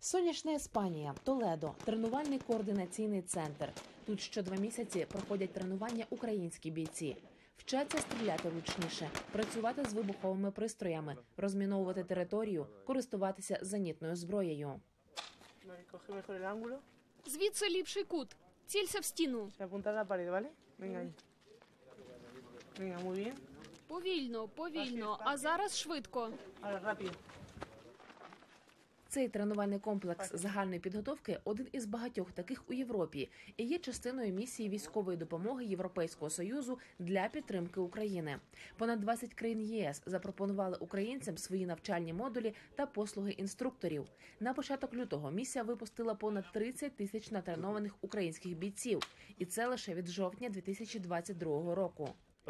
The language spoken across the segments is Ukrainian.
Сонячна Іспанія, Толедо, тренувальний координаційний центр. Тут що 2 місяці проходять тренування українські бійці. Вчаться стріляти влучніше, працювати з вибуховими пристроями, розміновувати територію, користуватися зенітною зброєю. Звідси ліпший кут. Цілься в стіну. Повільно, повільно, а зараз швидко. Цей тренувальний комплекс загальної підготовки – один із багатьох таких у Європі і є частиною місії військової допомоги Європейського Союзу для підтримки України. Понад 20 країн ЄС запропонували українцям свої навчальні модулі та послуги інструкторів. На початок лютого місія випустила понад 30 тисяч натренованих українських бійців. І це лише від жовтня 2022 року.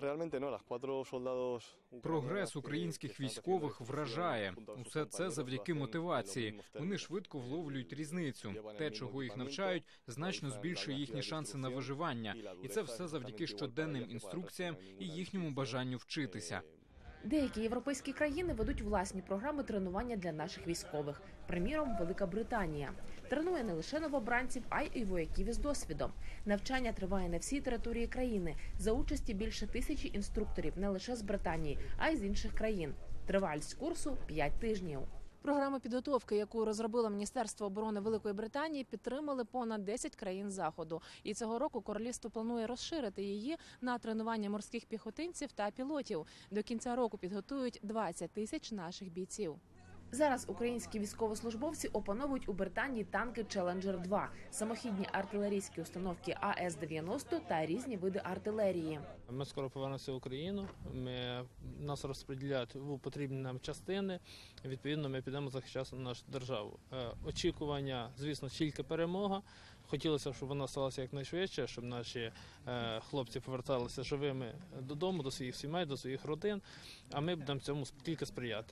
Прогрес українських військових вражає. Усе це завдяки мотивації. Вони швидко вловлюють різницю. Те, чого їх навчають, значно збільшує їхні шанси на виживання. І це все завдяки щоденним інструкціям і їхньому бажанню вчитися. Деякі європейські країни ведуть власні програми тренування для наших військових. Приміром, Велика Британія. Тренує не лише новобранців, а й вояків із досвідом. Навчання триває на всій території країни за участі більше 1000 інструкторів не лише з Британії, а й з інших країн. Тривалість курсу – 5 тижнів. Програму підготовки, яку розробило Міністерство оборони Великої Британії, підтримали понад 10 країн Заходу. І цього року королівство планує розширити її на тренування морських піхотинців та пілотів. До кінця року підготують 20 тисяч наших бійців. Зараз українські військовослужбовці опановують у Британії танки «Челенджер-2», самохідні артилерійські установки АС-90 та різні види артилерії. Ми скоро повернемося в Україну, нас розподіляють в потрібні нам частини, відповідно ми підемо захищати нашу державу. Очікування, звісно, тільки перемога. Хотілося б, щоб вона сталася якнайшвидше, щоб наші хлопці поверталися живими додому, до своїх сімей, до своїх родин, а ми будемо цьому тільки сприяти.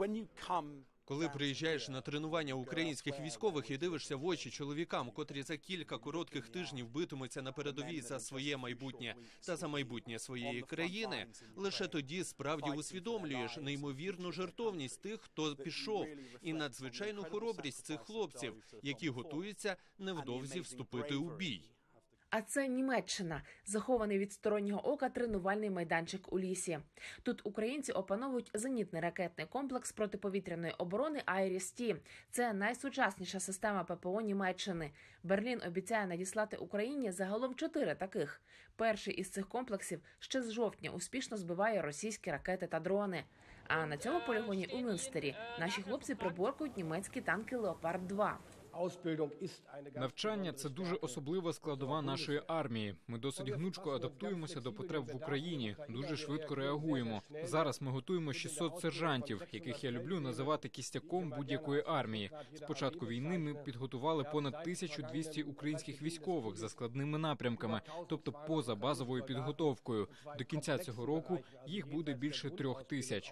Коли приїжджаєш на тренування українських військових і дивишся в очі чоловікам, котрі за кілька коротких тижнів битимуться на передовій за своє майбутнє та за майбутнє своєї країни, лише тоді справді усвідомлюєш неймовірну жертовність тих, хто пішов, і надзвичайну хоробрість цих хлопців, які готуються невдовзі вступити у бій. А це Німеччина, захований від стороннього ока тренувальний майданчик у лісі. Тут українці опановують зенітний ракетний комплекс протиповітряної оборони «Айріс-Т». Це найсучасніша система ППО Німеччини. Берлін обіцяє надіслати Україні загалом 4 таких. Перший із цих комплексів ще з жовтня успішно збиває російські ракети та дрони. А на цьому полігоні у Мюнстері наші хлопці приборкують німецькі танки «Леопард-2». Навчання – це дуже особлива складова нашої армії. Ми досить гнучко адаптуємося до потреб в Україні, дуже швидко реагуємо. Зараз ми готуємо 600 сержантів, яких я люблю називати кістяком будь-якої армії. З початку війни ми підготували понад 1200 українських військових за складними напрямками, тобто поза базовою підготовкою. До кінця цього року їх буде більше 3000.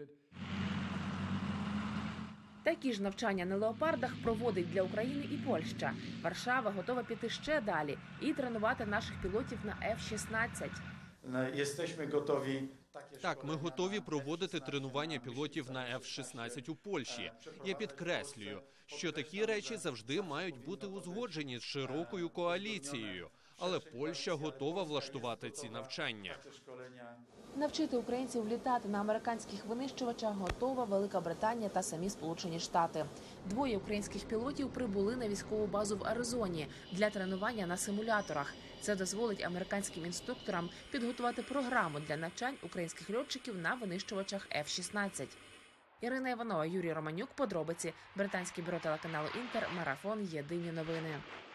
Такі ж навчання на «Леопардах» проводить для України і Польща. Варшава готова піти ще далі і тренувати наших пілотів на F-16. Так, ми готові проводити тренування пілотів на F-16 у Польщі. Я підкреслюю, що такі речі завжди мають бути узгоджені з широкою коаліцією. Але Польща готова влаштувати ці навчання. Навчити українців літати на американських винищувачах готова Велика Британія та самі Сполучені Штати. 2 українських пілотів прибули на військову базу в Аризоні для тренування на симуляторах. Це дозволить американським інструкторам підготувати програму для навчань українських льотчиків на винищувачах F-16. Ірина Іванова, Юрій Романюк. Подробиці. Британське бюро телеканалу «Інтер». Марафон. Єдині новини.